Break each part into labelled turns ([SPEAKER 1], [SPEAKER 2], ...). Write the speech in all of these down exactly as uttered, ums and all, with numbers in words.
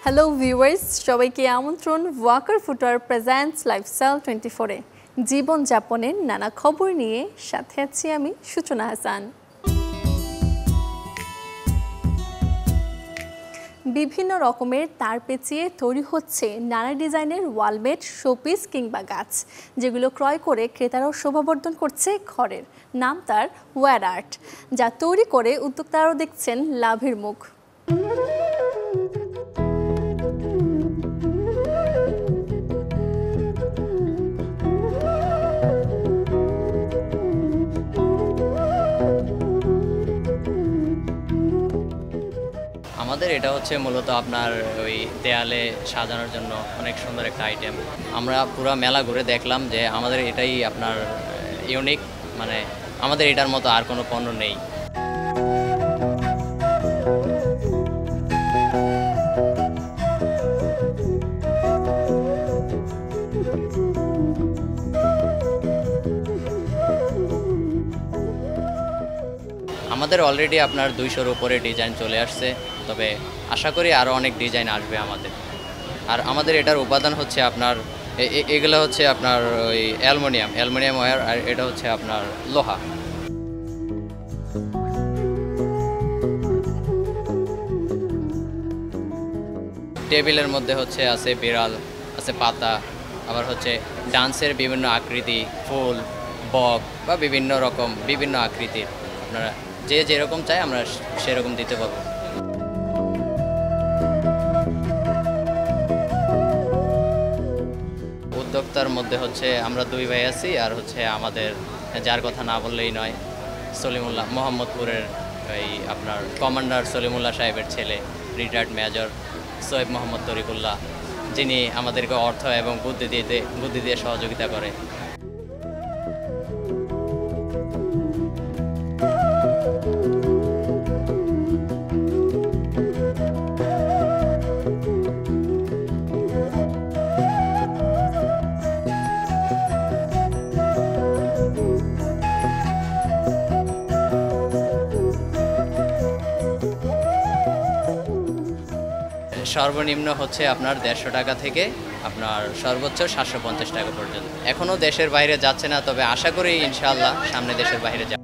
[SPEAKER 1] Hello viewers, সবাইকে আমন্ত্রণ Walker footwear presents lifestyle twenty four এ জীবনযাপনের নানা খবর নিয়ে সাথে আছি আমি সূচনা হাসান। বিভিন্ন রকমের তার পেঁচিয়ে তৈরি হচ্ছে নানা ডিজাইনের ওয়ালমেট, শোপিস কিংবা গাছ, যেগুলো ক্রয় করে ক্রেতারাও শোভাবর্ধন করছে ঘরের। নাম তার ওয়্যার আর্ট, যা তৈরি করে উদ্যোক্তারাও দেখছেন লাভের মুখ।
[SPEAKER 2] আমাদের এটা হচ্ছে মূলত আপনার ওই দেয়ালে সাজানোর জন্য অনেক সুন্দর একটা আইটেম। আমরা পুরো মেলা ঘুরে দেখলাম যে আমাদের এটাই আপনার ইউনিক, মানে আমাদের এটার মতো আর কোনো পণ্য নেই। আমাদের অলরেডি আপনার দুইশোর উপরে ডিজাইন চলে আসছে, তবে আশা করি আরও অনেক ডিজাইন আসবে আমাদের। আর আমাদের এটার উপাদান হচ্ছে আপনার এগুলো হচ্ছে আপনার ওই অ্যালুমিনিয়াম অ্যালুমিনিয়াম ওয়্যার, আর এটা হচ্ছে আপনার লোহা। টেবিলের মধ্যে হচ্ছে আছে বিড়াল, আছে পাতা, আবার হচ্ছে ডান্সের বিভিন্ন আকৃতি, ফুল, বক বা বিভিন্ন রকম বিভিন্ন আকৃতির আপনারা যে যেরকম চাই আমরা সেরকম দিতে পারবো। উদ্যোক্তার মধ্যে হচ্ছে আমরা দুই ভাই আছি, আর হচ্ছে আমাদের যার কথা না বললেই নয়, সলিমুল্লাহ, মোহাম্মদপুরের এই আপনার কমান্ডার সলিমুল্লাহ সাহেবের ছেলে, রিটায়ার্ড মেজর সৈয়দ মোহাম্মদ তরিকুল্লাহ, যিনি আমাদেরকে অর্থ এবং বুদ্ধি দিয়ে বুদ্ধি দিয়ে সহযোগিতা করে। সর্বনিম্ন হচ্ছে আপনার দেড়শো টাকা থেকে আপনার সর্বোচ্চ সাতশো পঞ্চাশ টাকা পর্যন্ত। এখনও দেশের বাইরে যাচ্ছে না, তবে আশা করি ইনশাআল্লাহ সামনে দেশের বাইরে যাবে।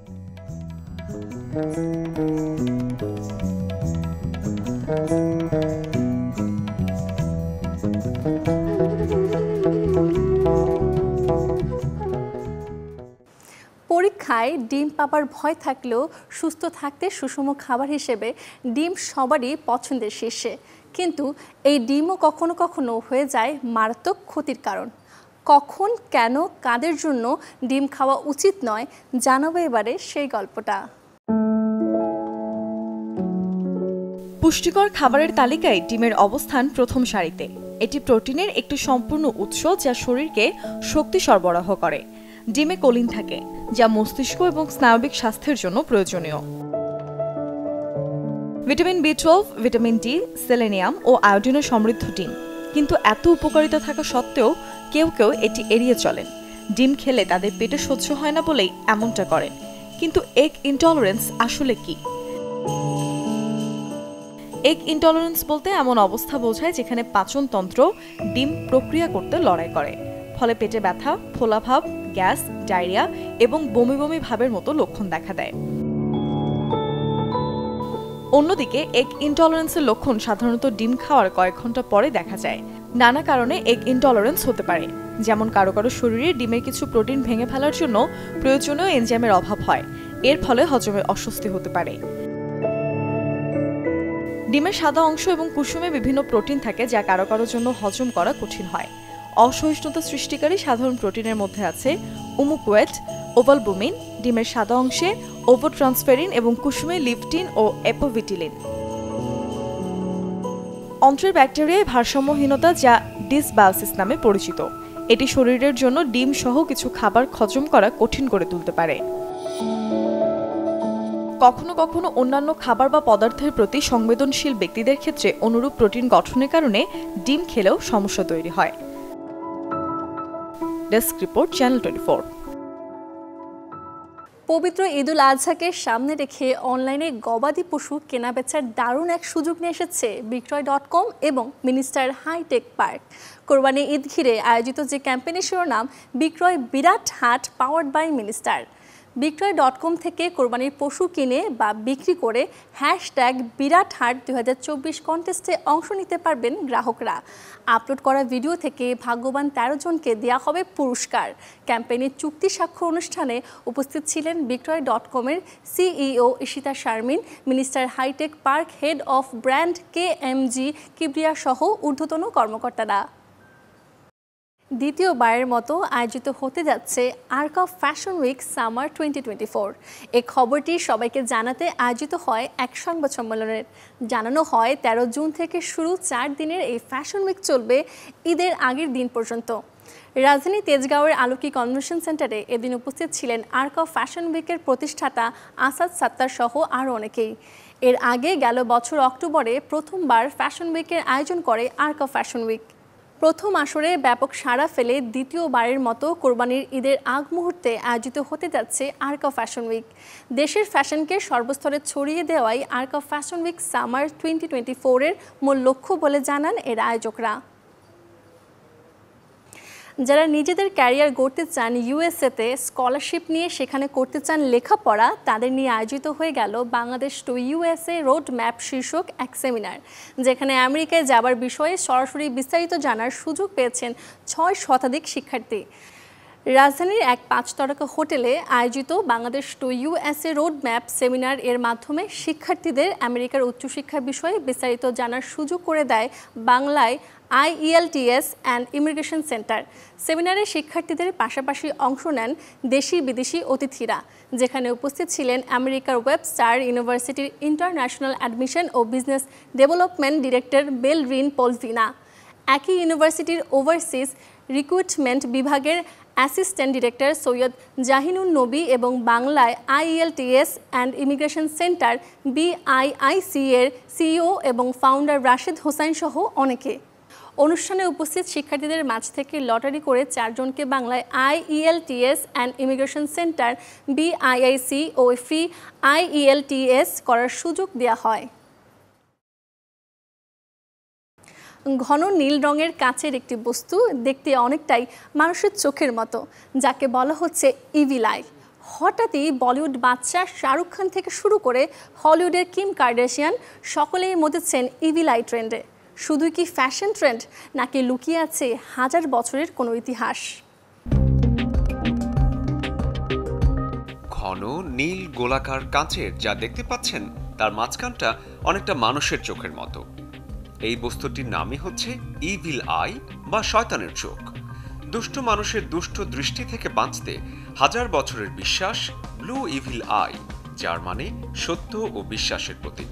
[SPEAKER 1] পরীক্ষায় ডিম পাবার ভয় থাকলেও সুস্থ থাকতে সুষম খাবার হিসেবে ডিম সবারই পছন্দের শীর্ষে, কিন্তু এই ডিমও কখনো কখনো হয়ে যায় মারাত্মক ক্ষতির কারণ। কখন, কেন, কাদের জন্য ডিম খাওয়া উচিত নয়, জানাবো এবারে সেই গল্পটা।
[SPEAKER 3] পুষ্টিকর খাবারের তালিকায় ডিমের অবস্থান প্রথম সারিতে। এটি প্রোটিনের একটি সম্পূর্ণ উৎস যা শরীরকে শক্তি সরবরাহ করে। ডিমে কোলিন থাকে, যা মস্তিষ্ক এবং স্নায়বিক স্বাস্থ্যের জন্য প্রয়োজনীয়। Vitamin B twelve, vitamin D, selenium ও আয়োডিনে সমৃদ্ধ ডিম। কিন্তু এত উপকারিতা থাকা সত্ত্বেও কেউ কেউ এটি এড়িয়ে চলেন। ডিম খেলে তাদের পেটে সহ্য হয় না বলেই এমনটা করেন। কিন্তু এগ ইনটলারেন্স আসলে কি? এগ ইনটলারেন্স বলতে এমন অবস্থা বোঝায় যেখানে পাচনতন্ত্র ডিম প্রক্রিয়া করতে লড়াই করে, ফলে পেটে ব্যথা, ফোলাভাব, গ্যাস, ডায়রিয়া এবং বমি বমি ভাবের মতো লক্ষণ দেখা দেয়। অন্যদিকে এগ ইনটলারেন্সের লক্ষণ সাধারণত ডিম খাওয়ার কয়েক ঘন্টা পরে দেখা যায়। নানা কারণে এগ ইনটলারেন্স হতে পারে, যেমন কারো কারো শরীরে ডিমের কিছু প্রোটিন ভেঙে ফেলার জন্য প্রয়োজনীয় এনজাইমের অভাব হয়, এর ফলে হজমে অস্বস্তি হতে পারে। ডিমের সাদা অংশ এবং কুসুমে বিভিন্ন প্রোটিন থাকে যা কারো কারো জন্য হজম করা কঠিন হয়। অসহিষ্ণুতা সৃষ্টিকারী সাধারণ প্রোটিনের মধ্যে আছে উমুকুয়েট, ওভালবুমিন, ডিমের সাদা অংশে ওভোট্রান্সফেরিন এবং কুসুমে লিপটিন ও এপোভিটিলিন। অন্ত্রের ব্যাকটেরিয়ায় ভারসাম্যহীনতা, যা ডিসবায়োসিস নামে পরিচিত, এটি শরীরের জন্য ডিম সহ কিছু খাবার হজম করা কঠিন করে তুলতে পারে। কখনো কখনো অন্যান্য খাবার বা পদার্থের প্রতি সংবেদনশীল ব্যক্তিদের ক্ষেত্রে অনুরূপ প্রোটিন গঠনের কারণে ডিম খেলেও সমস্যা তৈরি হয়। Desk report, channel twenty four.
[SPEAKER 1] পবিত্র ঈদুল আজহাকে সামনে রেখে অনলাইনে গবাদি পশু কেনাবেচার দারুণ এক সুযোগ নিয়ে এসেছে বিক্রয় ডট কম এবং মিনিস্টার হাইটেক পার্ক। কোরবানি ঈদ ঘিরে আয়োজিত যে ক্যাম্পেইনের শিরোনাম বিক্রয় বিরাট হাট powered by Minister. Bikroy dot com থেকে কোরবানির পশু কিনে বা বিক্রি করে হ্যাশট্যাগ বিরাট হাট দুই হাজার চব্বিশ কন্টেস্টে অংশ নিতে পারবেন গ্রাহকরা। আপলোড করা ভিডিও থেকে ভাগ্যবান তেরো জনকে দেওয়া হবে পুরস্কার। ক্যাম্পেইনের চুক্তি স্বাক্ষর অনুষ্ঠানে উপস্থিত ছিলেন বিক্রয় ডট কমের CEO Ishita Sharmin, Minister hi tech park head of brand K M G Kibria সহ ঊর্ধ্বতন কর্মকর্তারা। দ্বিতীয়বারের মতো আয়োজিত হতে যাচ্ছে arc of fashion week summer twenty twenty four. এই খবরটি সবাইকে জানাতে আয়োজিত হয় এক সংবাদ সম্মেলনের। জানানো হয় তেরো জুন থেকে শুরু চার দিনের এই ফ্যাশন উইক চলবে ঈদের আগের দিন পর্যন্ত। রাজধানী তেজগাঁওয়ের আলোকি কনভেনশন সেন্টারে এদিন উপস্থিত ছিলেন আর্ক অফ ফ্যাশন উইকের প্রতিষ্ঠাতা আসাদ সাত্তার সহ আরও অনেকেই। এর আগে গেল বছর অক্টোবরে প্রথমবার ফ্যাশন উইকের আয়োজন করে আর্ক অফ ফ্যাশন উইক। প্রথম আসরে ব্যাপক সাড়া ফেলে দ্বিতীয়বারের মতো কোরবানির ঈদের আগ মুহূর্তে আয়োজিত হতে যাচ্ছে আর্ক অফ ফ্যাশন উইক। দেশের ফ্যাশনকে সর্বস্তরে ছড়িয়ে দেওয়াই arc of fashion week summer twenty twenty ফোরের মূল লক্ষ্য বলে জানান এর আয়োজকরা। যারা নিজেদের ক্যারিয়ার গড়তে চান ইউএসএতে, স্কলারশিপ নিয়ে সেখানে করতে চান লেখাপড়া, তাদের নিয়ে আয়োজিত হয়ে গেল Bangladesh to USA road map শীর্ষক এক সেমিনার, যেখানে আমেরিকায় যাবার বিষয়ে সরাসরি বিস্তারিত জানার সুযোগ পেয়েছেন ছয় শতাধিক শিক্ষার্থী। রাজধানীর এক পাঁচ তারকা হোটেলে আয়োজিত Bangladesh to USA road map seminar এর মাধ্যমে শিক্ষার্থীদের আমেরিকার উচ্চশিক্ষা বিষয়ে বিস্তারিত জানার সুযোগ করে দেয় Banglay I E L T S and immigration centre. সেমিনারে শিক্ষার্থীদের পাশাপাশি অংশ নেন দেশি বিদেশি অতিথিরা, যেখানে উপস্থিত ছিলেন আমেরিকার ওয়েবস্টার ইউনিভার্সিটির ইন্টারন্যাশনাল অ্যাডমিশন ও business development director Bel Rin Polvina, একই ইউনিভার্সিটির ওভারসিজ রিক্রুটমেন্ট বিভাগের অ্যাসিস্ট্যান্ট ডিরেক্টর সৈয়দ জাহিনুন নবী এবং Banglay I E L T S and immigration centre B I I C এর সিইও এবং ফাউন্ডার রাশেদ হোসাইন সহ অনেকে। অনুষ্ঠানে উপস্থিত শিক্ষার্থীদের মাঝ থেকে লটারি করে চারজনকে Banglay I E L T S and immigration centre B I I C ও free I E L T S করার সুযোগ দেওয়া হয়। ঘন নীল রঙের কাচের একটি বস্তু দেখতে অনেকটাই মানুষের চোখের মতো, যাকে বলা হচ্ছে ইভিল আই। হঠাৎই বলিউড বাদশা শাহরুখ খান থেকে শুরু করে হলিউডের কিম কার্দাশিয়ান সকলেই মতেছেন ইভিল আই ট্রেন্ডে। শুধু কি ফ্যাশন ট্রেন্ড, নাকি লুকিয়ে আছে হাজার বছরের কোনো ইতিহাস?
[SPEAKER 4] ঘন নীল গোলাকার কাঁচের যা দেখতে পাচ্ছেন তার মাঝখানটা অনেকটা মানুষের চোখের মতো। এই বস্তুটির নামই হচ্ছে ইভিল আই বা শয়তানের চোখ। দুষ্ট মানুষের দুষ্ট দৃষ্টি থেকে বাঁচতে হাজার বছরের বিশ্বাস ব্লু ইভিল আই, যার মানে সত্য ও বিশ্বাসের প্রতীক।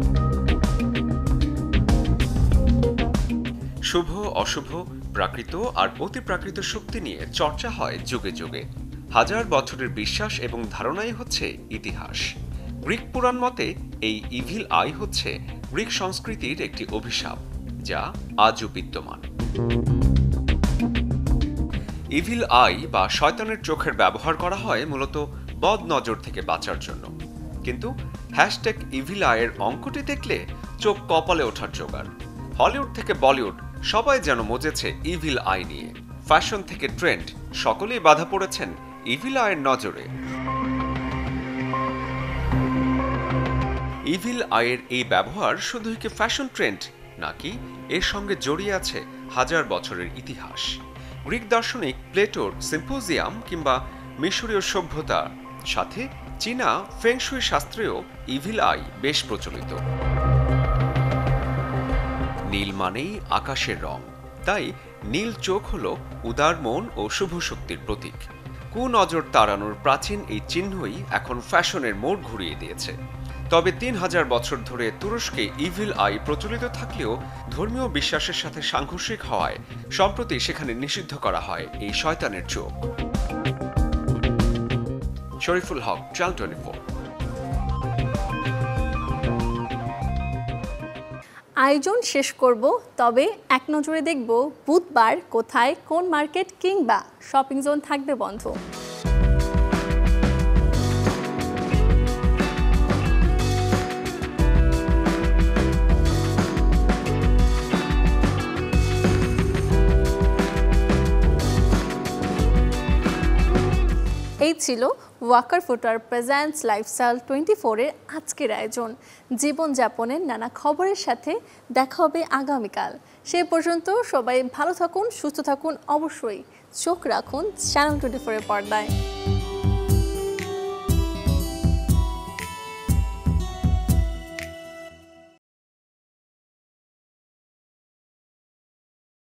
[SPEAKER 4] শুভ অশুভ, প্রাকৃত আর অতিপ্রাকৃত শক্তি নিয়ে চর্চা হয় যুগে যুগে। হাজার বছরের বিশ্বাস এবং ধারণাই হচ্ছে ইতিহাস। গ্রিক পুরাণ মতে এই ইভিল আই হচ্ছে গ্রিক সংস্কৃতির একটি অভিশাপ, যা আজও বিদ্যমান। ইভিল আই বা শয়তানের চোখের ব্যবহার করা হয় মূলত বদ নজর থেকে বাঁচার জন্য, কিন্তু হ্যাশট্যাগ ইভিল আইয়ের অঙ্কটি দেখলে চোখ কপালে ওঠার জোগাড়। হলিউড থেকে বলিউড সবাই যেন মজেছে ইভিল আই নিয়ে। ফ্যাশন থেকে ট্রেন্ড সকলেই বাধা পড়েছেন ইভিল আইয়ের নজরে। ইভিল আইয়ের এই ব্যবহার শুধুই কি ফ্যাশন ট্রেন্ড, নাকি এর সঙ্গে জড়িয়ে আছে হাজার বছরের ইতিহাস? গ্রিক দার্শনিক প্লেটোর সিম্পোজিয়াম কিংবা মিশরীয় সভ্যতার সাথে চীনা ফেংশুই শাস্ত্রেও ইভিল আই বেশ প্রচলিত। নীল মানেই আকাশের রং, তাই নীল চোখ হল উদার মন ও শুভ শক্তির প্রতীক। কুনজর তাড়ানোর প্রাচীন এই চিহ্নই এখন ফ্যাশনের মোড় ঘুরিয়ে দিয়েছে। তবে তিন হাজার বছর ধরে তুরস্কে ইভিল আই প্রচলিত থাকলেও ধর্মীয় বিশ্বাসের সাথে সাংঘর্ষিক হওয়ায় সম্প্রতি সেখানে নিষিদ্ধ করা হয় এই শয়তানের চোখ। Shariful Haque, channel twenty four.
[SPEAKER 1] আয়োজন শেষ করব, তবে এক নজরে দেখব বুধবার কোথায় কোন মার্কেট কিংবা শপিং জোন থাকবে বন্ধ। এই ছিল Walker footwear presents lifestyle twenty ফোরের আজকের আয়োজন। জীবনযাপনের নানা খবরের সাথে দেখা হবে আগামীকাল। সেই পর্যন্ত সবাই ভালো থাকুন, সুস্থ থাকুন, অবশ্যই চোখ রাখুন চ্যানেল টোয়েন্টি ফোরের পর্দায়।